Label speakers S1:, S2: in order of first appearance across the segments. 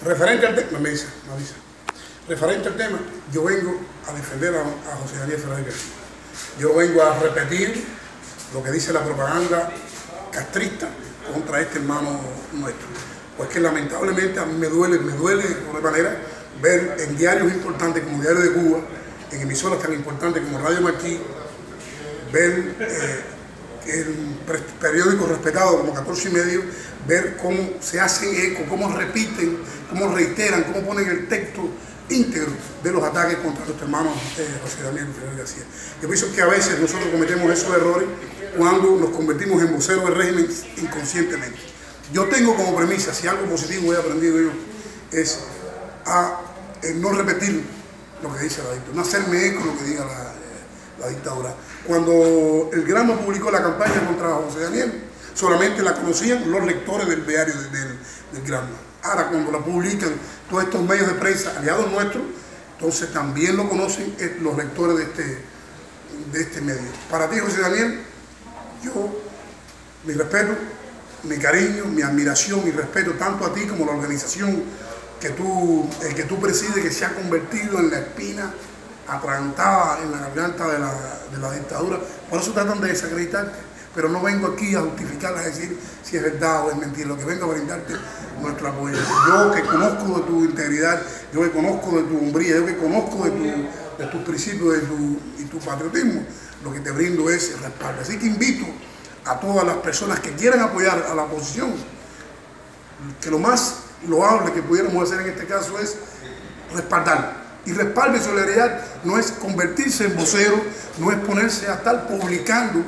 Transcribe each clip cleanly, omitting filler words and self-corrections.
S1: Referente al tema, referente al tema, yo vengo a defender a José Daniel Ferrer García. Yo vengo a repetir lo que dice la propaganda castrista contra este hermano nuestro. Pues que lamentablemente a mí me duele de alguna manera ver en diarios importantes como Diario de Cuba, en emisoras tan importantes como Radio Martí, ver en periódicos respetados como 14 y medio, ver cómo se hacen eco, cómo repiten, cómo reiteran, cómo ponen el texto íntegro de los ataques contra nuestro hermano José Daniel Ferrer García. Yo pienso que a veces nosotros cometemos esos errores cuando nos convertimos en voceros del régimen inconscientemente. Yo tengo como premisa, si algo positivo he aprendido yo, es a no repetir lo que dice la dictadura, no hacerme eco lo que diga la dictadura. Cuando el Granma publicó la campaña contra José Daniel, solamente la conocían los lectores del diario del Granma. Ahora, cuando la publican todos estos medios de prensa aliados nuestros, entonces también lo conocen los lectores de este medio. Para ti, José Daniel, yo, mi respeto, mi cariño, mi admiración, mi respeto tanto a ti como a la organización que tú presides, que se ha convertido en la espina atragantada en la garganta de la dictadura. Por eso tratan de desacreditarte. Pero no vengo aquí a justificarla, a decir si es verdad o es mentira. Lo que vengo a brindarte nuestro apoyo. Yo que conozco de tu integridad, yo que conozco de tu hombría, yo que conozco de tus principios y tu patriotismo, lo que te brindo es respaldo. Así que invito a todas las personas que quieran apoyar a la oposición, que lo más loable que pudiéramos hacer en este caso es respaldar. Y respaldo y solidaridad no es convertirse en vocero, no es ponerse a estar publicando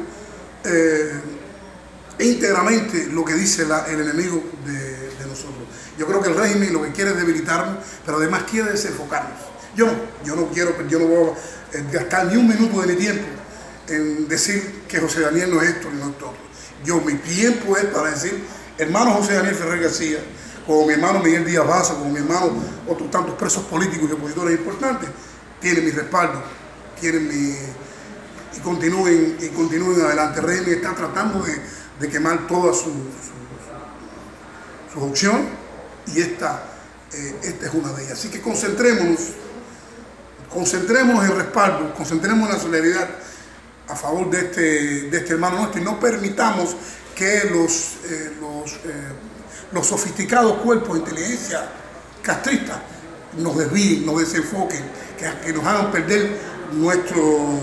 S1: íntegramente lo que dice el enemigo de nosotros. Yo creo que el régimen lo que quiere es debilitarnos, pero además quiere desenfocarnos. Yo no voy a gastar ni un minuto de mi tiempo en decir que José Daniel no es esto ni no es otro. Mi tiempo es para decir, hermano José Daniel Ferrer García, como mi hermano Miguel Díaz Baza, como mi hermano otros tantos presos políticos y opositores importantes, tienen mi respaldo, tienen y continúen adelante. El régimen está tratando de quemar todas sus opciones y esta es una de ellas. Así que concentrémonos en respaldo, concentrémonos en la solidaridad a favor de este hermano nuestro y no permitamos que los sofisticados cuerpos de inteligencia castristas nos desvíen, nos desenfoquen, que nos hagan perder nuestro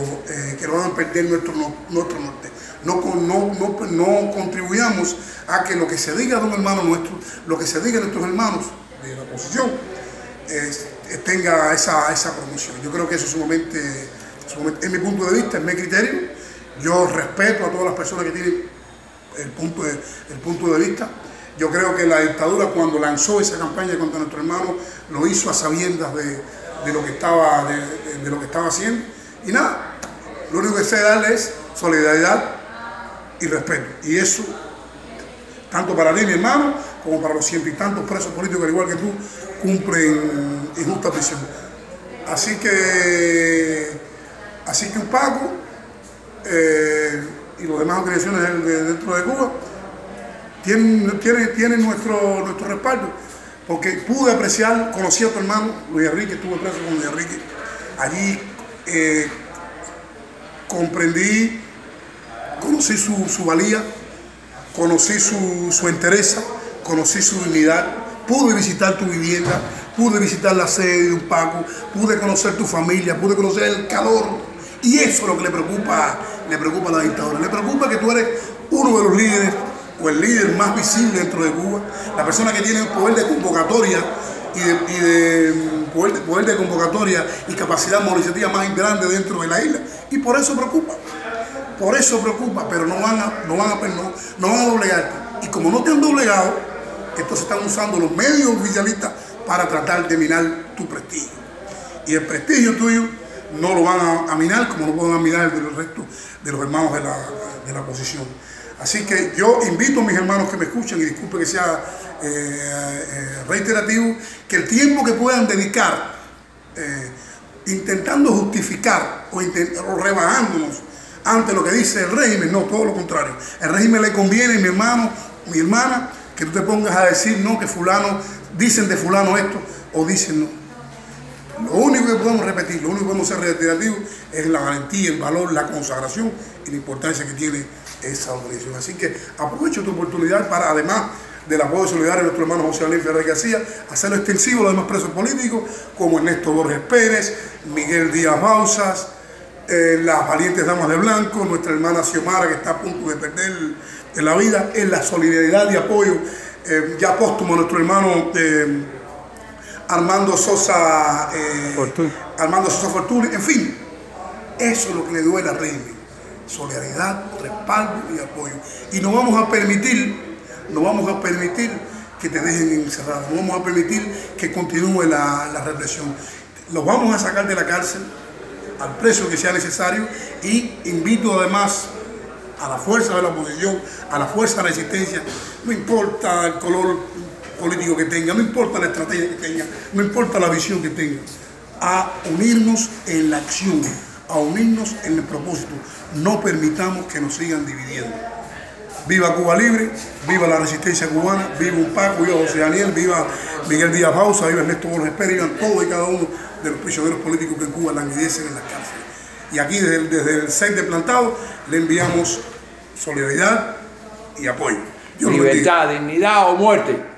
S1: norte. No contribuyamos a que lo que se diga de un hermano nuestro, lo que se diga de nuestros hermanos de la oposición, tenga esa promoción. Yo creo que eso es sumamente, es mi punto de vista, es mi criterio. Yo respeto a todas las personas que tienen el punto de vista. Yo creo que la dictadura, cuando lanzó esa campaña contra nuestro hermano, lo hizo a sabiendas de lo que estaba haciendo. Y nada, lo único que sé darle es solidaridad y respeto. Y eso, tanto para ti, mi hermano, como para los cientos y tantos presos políticos, al igual que tú, cumplen injusta prisión. Así que un Paco y las demás organizaciones dentro de Cuba tienen nuestro respaldo, porque pude apreciar, conocí a tu hermano Luis Enrique, estuve preso con Luis Enrique, allí comprendí, conocí su valía, conocí su entereza, conocí su dignidad, pude visitar tu vivienda, pude visitar la sede de un Paco, pude conocer tu familia, pude conocer el calor, y eso es lo que le preocupa a la dictadura. Le preocupa que tú eres uno de los líderes, o el líder más visible dentro de Cuba, la persona que tiene poder de convocatoria poder de convocatoria y capacidad movilizativa más grande dentro de la isla, y por eso preocupa, pero no van a doblegarte. Y como no te han doblegado, entonces están usando los medios oficialistas para tratar de minar tu prestigio, y el prestigio tuyo no lo van a minar como no pueden minar el del resto de los hermanos de la oposición. Así que yo invito a mis hermanos que me escuchan, y disculpe que sea reiterativo, que el tiempo que puedan dedicar intentando justificar o rebajándonos ante lo que dice el régimen, no, todo lo contrario. El régimen le conviene, mi hermano, mi hermana, que tú te pongas a decir, no, que fulano, dicen de fulano esto, o dicen no. Lo único que podemos repetir, lo único que podemos ser reiterativos es la valentía, el valor, la consagración y la importancia que tiene esa organización. Así que aprovecho tu oportunidad para, además del apoyo solidario de nuestro hermano José Daniel Ferrer García, hacerlo extensivo a los demás presos políticos, como Ernesto Borges Pérez, Miguel Díaz Bauzas, las valientes damas de blanco, nuestra hermana Xiomara, que está a punto de perder la vida, en la solidaridad y apoyo ya póstumo a nuestro hermano Armando Sosa Fortuny, en fin, eso es lo que le duele al régimen: solidaridad, respaldo y apoyo. Y no vamos a permitir que te dejen encerrado, no vamos a permitir que continúe la represión. Los vamos a sacar de la cárcel al precio que sea necesario, y invito además a la fuerza de la oposición, a la fuerza de la resistencia, no importa el color político que tenga, no importa la estrategia que tenga, no importa la visión que tenga, a unirnos en la acción, a unirnos en el propósito. No permitamos que nos sigan dividiendo. Viva Cuba Libre, viva la resistencia cubana, viva un Paco, viva José Daniel, viva Miguel Díaz Bauzas, viva Ernesto Borges Pérez, vivan todos y cada uno de los prisioneros políticos que en Cuba languidecen en las cárceles. Y aquí desde el set de Plantado le enviamos solidaridad y apoyo.
S2: Libertad, dignidad o muerte.